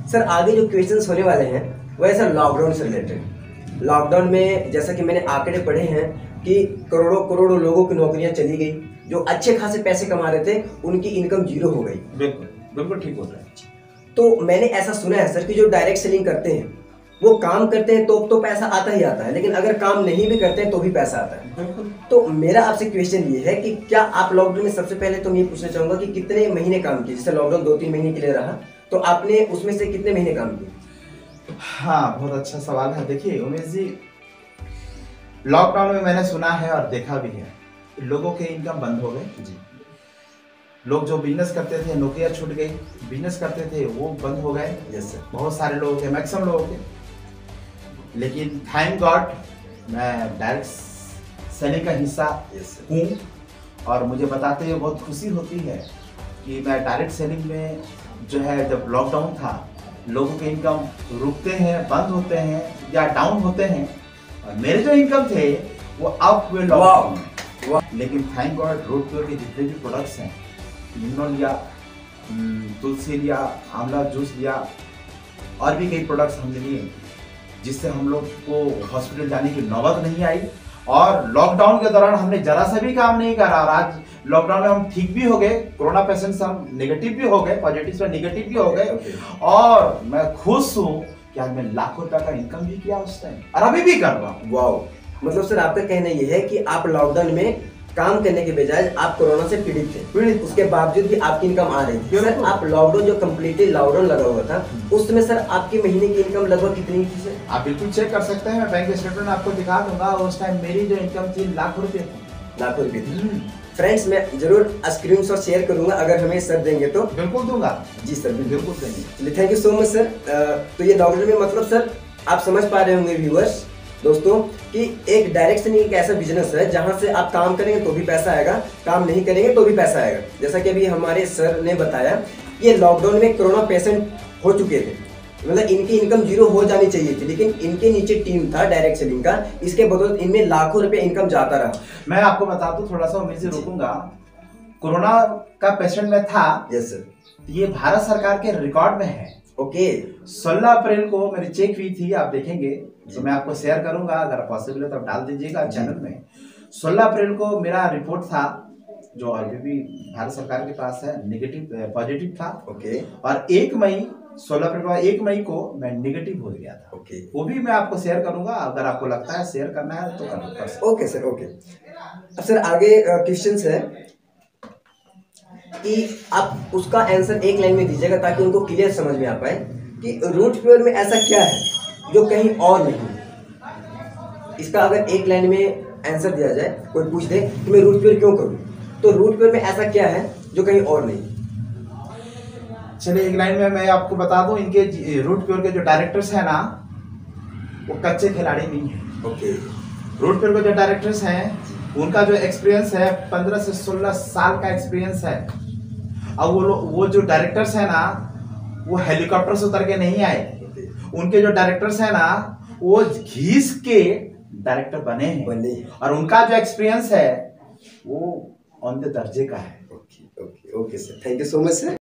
Sir आगे जो questions होने वाले हैं वो है सर लॉकडाउन से रिलेटेड। लॉकडाउन में जैसा कि मैंने आंकड़े पढ़े हैं कि करोड़ों करोड़ों लोगों की नौकरियां चली गई, जो अच्छे खासे पैसे कमा रहे थे उनकी इनकम जीरो हो गई। बिल्कुल बिल्कुल ठीक होता है। तो मैंने ऐसा सुना है सर कि जो डायरेक्ट सेलिंग करते हैं वो काम करते हैं तो पैसा आता ही आता है, लेकिन अगर काम नहीं भी करते हैं तो भी पैसा आता है। बिल्कुल। तो मेरा आपसे क्वेश्चन ये है कि क्या आप लॉकडाउन में, सबसे पहले तो मैं ये पूछना चाहूंगा कि कितने महीने काम किए? जैसे लॉकडाउन 2-3 महीने के लिए रहा, तो आपने उसमें से कितने महीने काम किए? हाँ, बहुत अच्छा सवाल है। देखिए उमेश जी, लॉकडाउन में मैंने सुना है और देखा भी है, लोगों के इनकम बंद हो गए जी। लोग जो बिजनेस करते थे, नौकरियां छूट गई, बिजनेस करते थे वो बंद हो गए। Yes sir. बहुत सारे लोगों के, मैक्सिमम लोगों के। लेकिन थैंक गॉड मैं डायरेक्ट सेलिंग का हिस्सा हूँ और मुझे बताते हुए बहुत खुशी होती है कि मैं डायरेक्ट सेलिंग में जो है, जब लॉकडाउन था लोगों के इनकम रुकते हैं, बंद होते हैं या डाउन होते हैं, और मेरे जो इनकम थे वो अप हुए लॉकडाउन में। लेकिन थैंक गॉड रोड प्योर के जितने भी प्रोडक्ट्स हैं, इग्नो लिया, तुलसी लिया, आंवला जूस लिया, और भी कई प्रोडक्ट्स हमने लिए जिससे हम लोग को हॉस्पिटल जाने की नौबत नहीं आई। और लॉकडाउन के दौरान हमने जरा सा भी काम नहीं करा और आज लॉकडाउन में हम ठीक भी हो गए, कोरोना पेशेंट्स हम नेगेटिव भी हो गए, पॉजिटिव से नेगेटिव भी हो गए। और मैं खुश हूँ कि आज मैं लाखों रुपए का इनकम भी किया उस टाइम और अभी भी कर रहा हूँ। वाओ, मतलब सर आपका कहना ये है कि आप लॉकडाउन में काम करने के बजाय आप कोरोना से पीड़ित थे, उसके बावजूद भी आपकी इनकम आ रही थी। सर आप लॉकडाउन, जो कम्प्लीटली लॉकडाउन लगा हुआ था, उस समय सर आपकी महीने की इनकम लगभग कितनी थी सर? आप बिल्कुल चेक कर सकते हैं, मैं बैंक स्टेटमेंट आपको दिखा दूंगा। उस टाइम मेरी जो इनकम थी लाखों रुपए थी। लाखों रुपए थी। फ्रेंड्स मैं जरूर स्क्रीनशॉट शेयर करूंगा, अगर हमें सर देंगे तो। बिल्कुल दूंगा जी सर, बिल्कुल देंगे। चलिए, thank you so much sir. तो ये लॉकडाउन में, मतलब सर आप समझ पा रहे होंगे व्यूअर्स दोस्तों कि एक डायरेक्ट सेलिंग एक ऐसा बिजनेस है जहां से आप काम करेंगे तो भी पैसा आएगा, काम नहीं करेंगे तो भी पैसा आएगा। जैसा कि अभी हमारे सर ने बताया, ये लॉकडाउन में कोरोना पेशेंट हो चुके थे, मतलब इनकी इनकम जीरो हो जानी चाहिए थी, लेकिन इनके नीचे टीम था डायरेक्ट सेलिंग का, इसके बदौलत इनमें लाखों रुपए इनकम जाता रहा। मैं आपको बता दूं, थोड़ा सा उम्मीद से रुकूंगा, कोरोना का पेशेंट में था। Yes sir. ये भारत सरकार के रिकॉर्ड में है। ओके। 16 अप्रैल को मेरी चेक हुई थी, आप देखेंगे तो मैं आपको शेयर करूंगा, अगर पॉसिबल है तो आप डाल दीजिएगा चैनल में। 16 अप्रैल को मेरा रिपोर्ट था जो अभी भी भारत सरकार के पास है, नेगेटिव पॉजिटिव था। ओके। और 1 मई 16 अप्रैल को 1 मई को मैं नेगेटिव हो गया था। ओके। वो भी मैं आपको शेयर करूंगा, अगर आपको लगता है शेयर करना है तो कर। Okay sir, okay. अब सर आगे क्वेश्चंस है कि आप उसका आंसर एक लाइन में दीजिएगा ताकि उनको क्लियर समझ में आ पाए कि रूट प्योर में ऐसा क्या है जो कहीं और नहीं। इसका अगर एक लाइन में आंसर दिया जाए, कोई पूछ दे कि मैं रूट प्योर क्यों करूं, तो रूट प्योर में ऐसा क्या है जो कहीं और नहीं। चलिए एक लाइन में मैं आपको बता दूं, इनके रूट प्योर के जो डायरेक्टर्स हैं ना, वो कच्चे खिलाड़ी नहीं है। ओके। रूट प्योर के जो डायरेक्टर्स हैं उनका जो एक्सपीरियंस है 15 से 16 साल का एक्सपीरियंस है। अब वो जो डायरेक्टर्स हैं ना, वो हेलीकॉप्टर से उतर के नहीं आए। उनके जो डायरेक्टर्स हैं ना, वो घिस के डायरेक्टर बने हैं और उनका जो एक्सपीरियंस है वो ऑन द दर्जे का है। Okay okay okay sir, thank you so much sir.